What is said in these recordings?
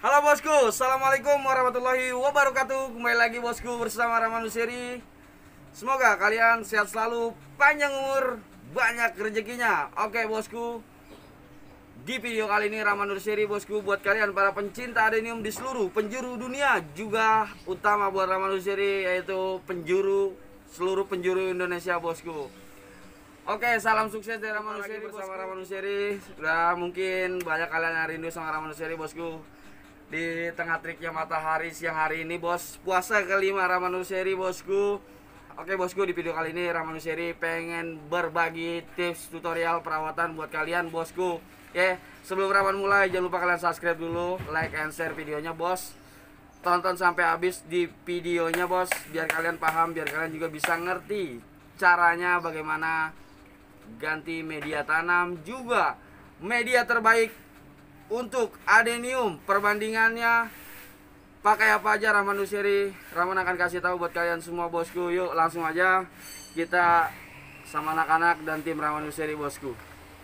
Halo bosku, assalamualaikum warahmatullahi wabarakatuh. Kembali lagi bosku bersama Rahman Nusyiri. Semoga kalian sehat selalu, panjang umur, banyak rezekinya. Oke bosku, di video kali ini Rahman Nusyiri bosku, buat kalian para pencinta adenium di seluruh penjuru dunia, juga utama buat Rahman Nusyiri, yaitu seluruh penjuru Indonesia bosku. Oke, salam sukses dari Rahman Nusyiri bersama Rahman Nusyiri. Sudah mungkin banyak kalian yang rindu sama Rahman Nusyiri bosku. Di tengah triknya matahari siang hari ini bos, puasa kelima Rahman Nusyiri bosku. Oke bosku, di video kali ini Rahman Nusyiri pengen berbagi tips tutorial perawatan buat kalian bosku. Oke, sebelum Rahman mulai jangan lupa kalian subscribe dulu, like and share videonya bos. Tonton sampai habis di videonya bos, biar kalian paham, biar kalian juga bisa ngerti caranya bagaimana ganti media tanam, juga media terbaik untuk adenium, perbandingannya pakai apa aja Rahman Nusyiri. Rahman akan kasih tahu buat kalian semua bosku. Yuk langsung aja kita sama anak-anak dan tim Rahman Nusyiri bosku.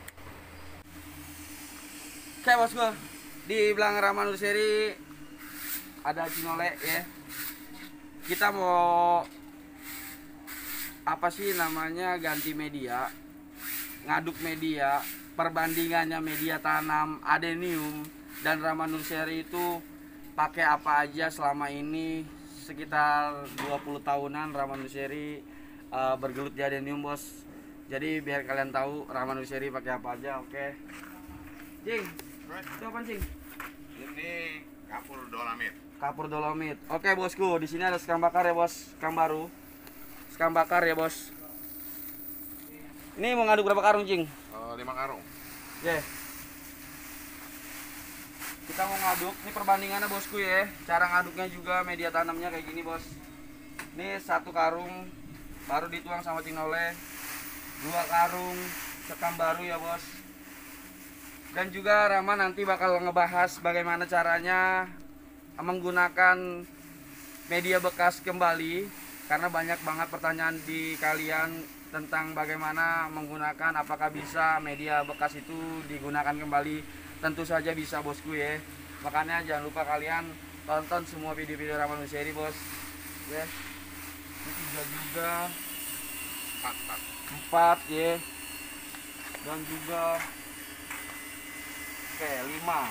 Oke bosku, di belakang Rahman Nusyiri ada Cinole ya. Kita mau apa sih namanya, ganti media, ngaduk media, perbandingannya media tanam, adenium, dan Rahman Nusyiri itu pakai apa aja selama ini. Sekitar 20 tahunan Rahman Nusyiri bergelut di adenium bos. Jadi biar kalian tahu Rahman Nusyiri pakai apa aja. Oke Cing, itu apa Cing? Ini kapur dolomit. Kapur dolomit. Oke bosku, di sini ada sekam bakar ya bos, sekam baru, sekam bakar ya bos. Ini mau ngaduk berapa karung Cing? 5 karung. Yeah. Kita mau ngaduk, ini perbandingannya bosku ya. Cara ngaduknya juga media tanamnya kayak gini bos. Ini 1 karung baru dituang sama Cinole, 2 karung sekam baru ya bos. Dan juga Rahman nanti bakal ngebahas bagaimana caranya menggunakan media bekas kembali, karena banyak banget pertanyaan di kalian tentang bagaimana menggunakan, apakah bisa media bekas itu digunakan kembali. Tentu saja bisa bosku ya. Makanya jangan lupa kalian tonton semua video-video Rahman Nusyiri bos ya. Ini 3 juga, 4 ya, dan juga oke 5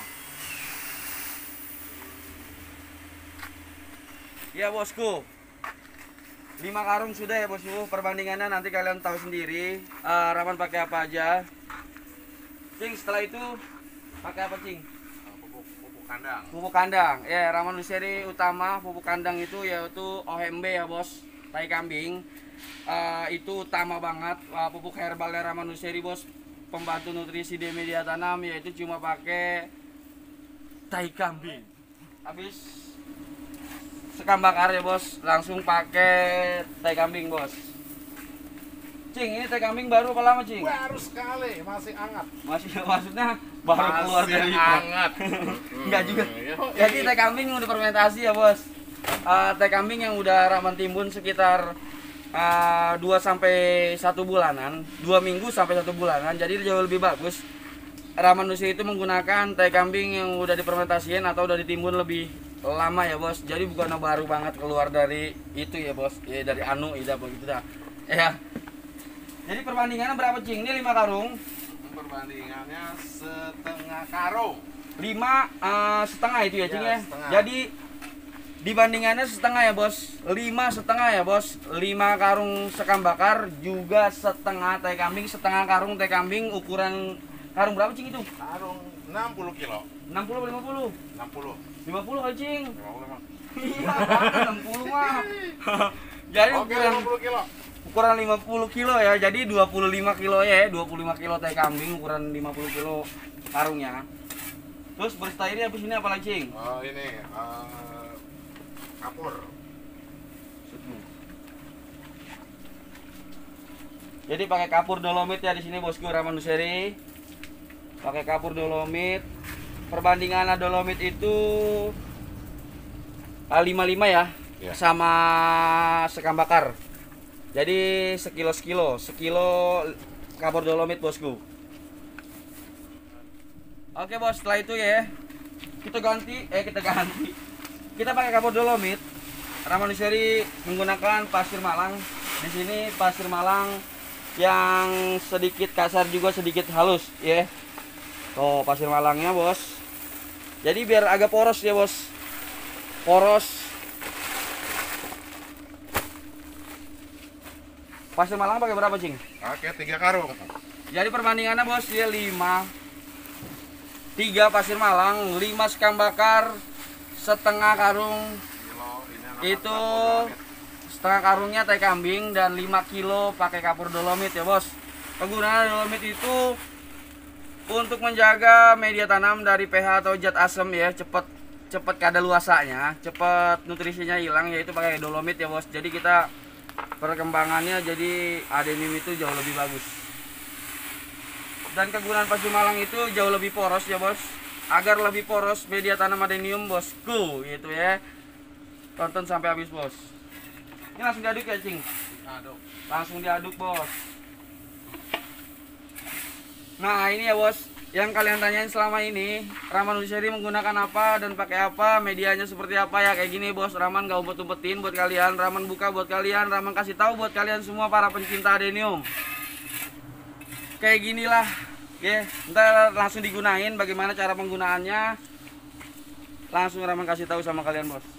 ya bosku. 5 karung sudah ya bosku. Perbandingannya nanti kalian tahu sendiri. Rahman pakai apa aja Cing. Setelah itu pakai apa Cing? Pupuk kandang. Pupuk kandang ya. Rahman Nusyiri utama pupuk kandang itu yaitu OMB ya bos, tai kambing. Itu utama banget. Pupuk herbalnya Rahman Nusyiri bos, pembantu nutrisi di media tanam, yaitu cuma pakai tai kambing. Habis sekam bakar ya bos, langsung pakai tai kambing bos. Cing, ini tai kambing baru apa lama Cing? Baru sekali, masih hangat. Maksudnya baru keluar dari hangat. Enggak juga. Jadi tai kambing udah fermentasi ya bos. Tai kambing yang udah Rahman timbun sekitar 2 sampai 1 bulanan, 2 minggu sampai 1 bulanan. Jadi jauh lebih bagus Rahman Nusyiri itu menggunakan tai kambing yang udah difermentasiin atau udah ditimbun lebih lama ya bos. Jadi bukan baru banget keluar dari itu ya bos, ya dari anu ida begitu dah ya. Jadi perbandingannya berapa Cing? Ini 5 karung. Perbandingannya setengah karung. 5 setengah itu ya Cing ya. Setengah. Jadi dibandingannya setengah ya bos, 5 setengah ya bos. 5 karung sekam bakar juga setengah tai kambing, setengah karung tai kambing. Ukuran karung berapa Cing itu? Karung 60 kilo. 60 50? 60. 50 kali Cing. 50 mah. Iya, 60 mah. Jadi Oke, 50 kilo. ukuran 50 kilo ya. Jadi 25 kilo ya, 25 kilo tai kambing, ukuran 50 kilo karungnya. Terus berstairi habis ini apa lagi Cing? Oh, ini kapur. Jadi pakai kapur dolomit ya di sini bosku Rahman Nusyiri. Pakai kapur dolomit. Perbandingan dolomit itu 55 ya, Ya. sama sekam bakar. Jadi sekilo kapur dolomit bosku. Oke bos, setelah itu ya kita ganti. Kita pakai kapur dolomit. Ramanuseri menggunakan pasir Malang. Di sini pasir Malang yang sedikit kasar juga sedikit halus ya. Tuh pasir Malangnya bos. Jadi biar agak poros ya bos. Poros. Pasir Malang pakai berapa cing? Oke, 3 karung. Jadi perbandingannya bos dia 3 pasir Malang, 5 sekam bakar, setengah karung Kilo, ini itu setengah karungnya tai kambing dan 5 kilo pakai kapur dolomit ya bos. Penggunaan dolomit itu untuk menjaga media tanam dari pH atau zat asam ya, cepet kadaluarsanya, cepet nutrisinya hilang, yaitu pakai dolomit ya bos. Jadi kita perkembangannya jadi adenium itu jauh lebih bagus. Dan kegunaan pasir Malang itu jauh lebih poros ya bos. Agar lebih poros media tanam adenium bosku gitu ya. Tonton sampai habis bos. Ini langsung diaduk ya cing. aduk. Langsung diaduk bos. Nah ini ya bos, yang kalian tanyain selama ini, Ramanuseri menggunakan apa dan pakai apa, medianya seperti apa ya, kayak gini bos. Raman gak umpet-umpetin buat kalian, Raman buka buat kalian, Raman kasih tahu buat kalian semua para pencinta adenium. Kayak ginilah, ya. Ntar langsung digunain, bagaimana cara penggunaannya, langsung Raman kasih tahu sama kalian bos.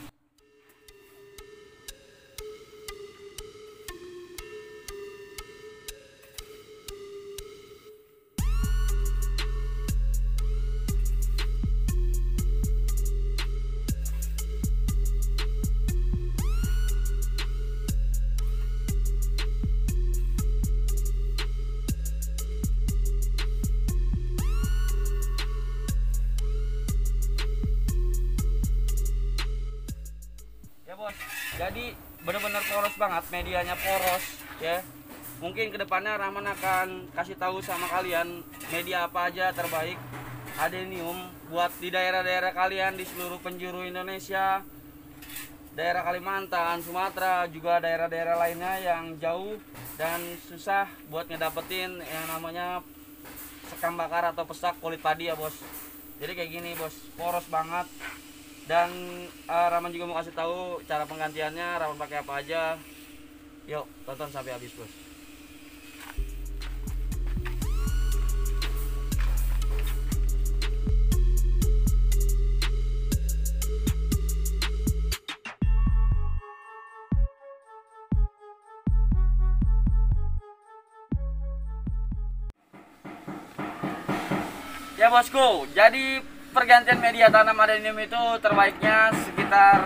Jadi benar-benar poros banget, medianya poros ya. Mungkin kedepannya Rahman akan kasih tahu sama kalian media apa aja terbaik adenium buat di daerah-daerah kalian di seluruh penjuru Indonesia, daerah Kalimantan, Sumatera, juga daerah-daerah lainnya yang jauh dan susah buat ngedapetin yang namanya sekam bakar atau pesak kulit padi ya bos. Jadi kayak gini bos, poros banget. Dan Rahman juga mau kasih tahu cara penggantiannya, Rahman pakai apa aja. Yuk tonton sampai habis bos. Ya bosku, jadi pergantian media tanam adenium itu terbaiknya sekitar,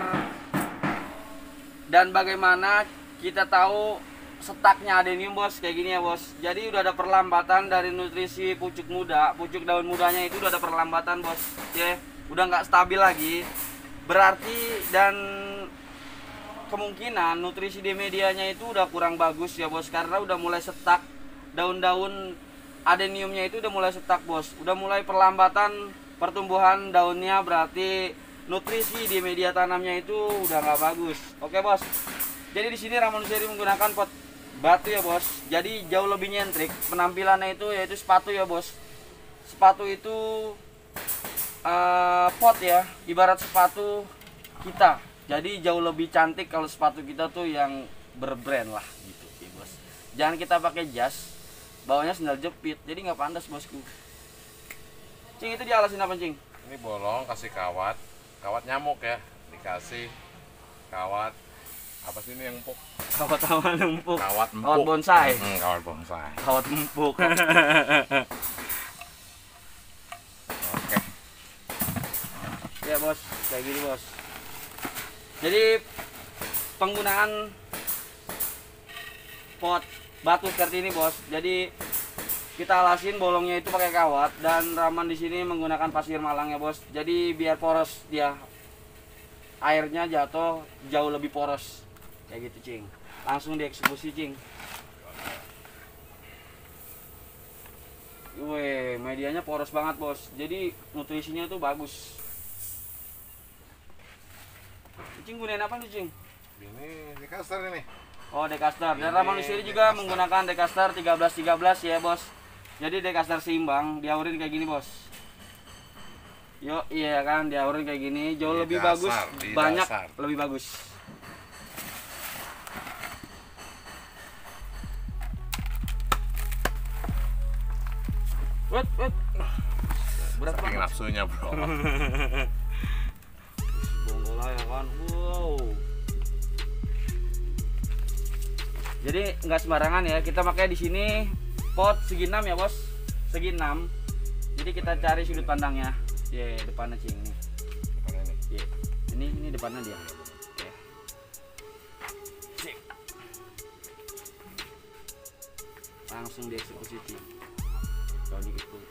dan bagaimana kita tahu setaknya adenium bos, kayak gini ya bos. Jadi udah ada perlambatan dari nutrisi pucuk muda, pucuk daun mudanya itu udah ada perlambatan bos ya, udah nggak stabil lagi, berarti dan kemungkinan nutrisi di medianya itu udah kurang bagus ya bos, karena udah mulai setak, daun-daun adeniumnya itu udah mulai setak bos, udah mulai perlambatan pertumbuhan daunnya, berarti nutrisi di media tanamnya itu udah nggak bagus. Oke bos, jadi di sini Ramanuseri menggunakan pot batu ya bos, jadi jauh lebih nyentrik penampilannya itu, yaitu sepatu ya bos. Sepatu itu pot ya, ibarat sepatu kita, jadi jauh lebih cantik kalau sepatu kita tuh yang berbrand lah gitu ya bos. Jangan kita pakai jas, bawahnya sendal jepit, jadi nggak pantas bosku. Cing, itu dialasin apa cing? Ini bolong, kasih kawat nyamuk ya, dikasih kawat apa sih ini yang empuk? Kawat taman empuk. Kawat empuk. Kawat bonsai. Kawat bonsai. Kawat empuk. Oke. Ya bos, kayak gini bos. Jadi penggunaan pot batu seperti ini bos. Jadi kita alasin bolongnya itu pakai kawat, dan Rahman di sini menggunakan pasir Malang ya bos. Jadi biar poros dia, airnya jatuh jauh lebih poros kayak gitu cing. Langsung dieksekusi cing. Wih, medianya poros banget bos. Jadi nutrisinya tuh bagus. Cing gunain apa nih cing? Ini dekaster ini. Oh, dekaster. Dan Ramanuseri juga menggunakan dekaster 13-13 ya bos. Jadi dekaster seimbang, diaurin kayak gini bos. Yo, iya kan, diaurin kayak gini jauh Di lebih dasar, bagus, di banyak dasar. lebih bagus. Wet. Berat Saking banget. nafsunya bro. Bonggol ya kan. Wow. Jadi nggak sembarangan ya, kita pakai di sini pot segi 6 ya bos, segi 6. Jadi kita cari sudut pandangnya. Depannya cing nih. Mana ini? Ini depannya dia. Oke. Cik. Langsung dieksekusi cing. Kalau dikit dulu.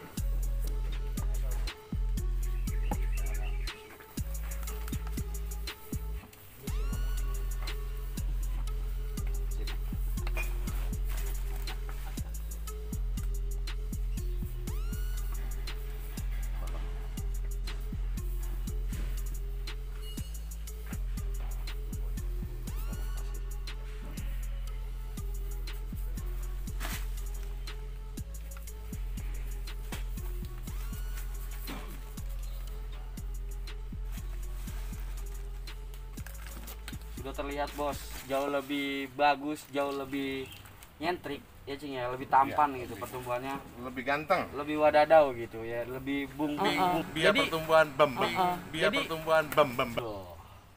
Sudah terlihat bos, jauh lebih bagus, jauh lebih nyentrik ya cing ya, lebih tampan gitu pertumbuhannya, Lebih ganteng. lebih wadadau gitu ya, lebih bung. Biar Jadi pertumbuhan bembem. Biar Jadi- pertumbuhan bembem. Tuh.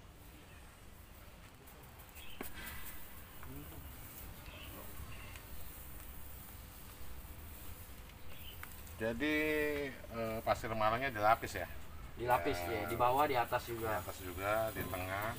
Jadi pasir malangnya dilapis ya. Dilapis ya, di bawah, di atas Di juga. atas juga, di tengah.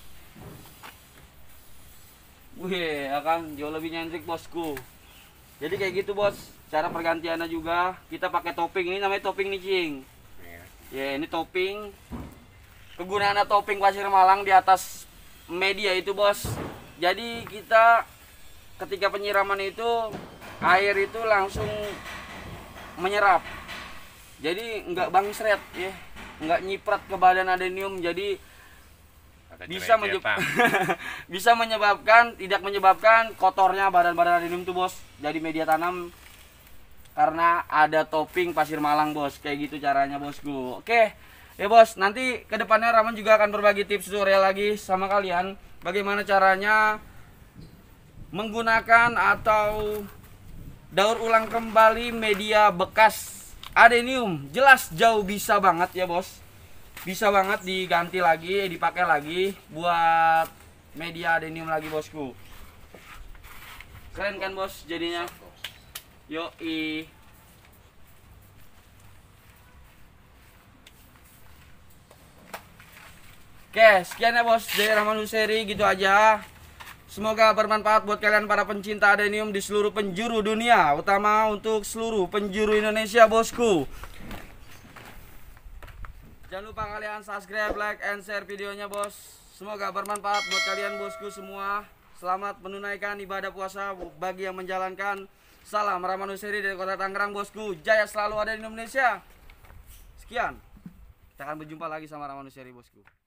Wih, akan jauh lebih nyentrik bosku. Jadi kayak gitu bos, cara pergantiannya juga kita pakai topping, ini namanya topping nih cing. Iya. Ya ini topping. Kegunaannya topping pasir malang di atas media itu bos. Jadi kita ketika penyiraman itu air itu langsung menyerap. Jadi nggak bangsret ya, nggak nyiprat ke badan adenium. Jadi Ada bisa jerejetan. bisa menyebabkan, tidak menyebabkan kotornya badan-badan adenium tuh bos. Jadi media tanam karena ada topping pasir malang bos. Kayak gitu caranya bosku. Oke ya bos, nanti kedepannya Rahman juga akan berbagi tips tutorial lagi sama kalian bagaimana caranya menggunakan atau daur ulang kembali media bekas adenium. Jelas jauh bisa banget ya bos, bisa banget diganti lagi, dipakai lagi buat media adenium lagi bosku. Keren kan bos jadinya. Yoi. Oke, sekian ya bos dari Rahman Hussery, gitu aja. Semoga bermanfaat buat kalian para pencinta adenium di seluruh penjuru dunia, utama untuk seluruh penjuru Indonesia bosku. Jangan lupa kalian subscribe, like, and share videonya bos. Semoga bermanfaat buat kalian bosku semua. Selamat menunaikan ibadah puasa bagi yang menjalankan. Salam Rahman Hussery dari kota Tangerang bosku. Jaya selalu ada di Indonesia. Sekian. Kita akan berjumpa lagi sama Rahman Hussery bosku.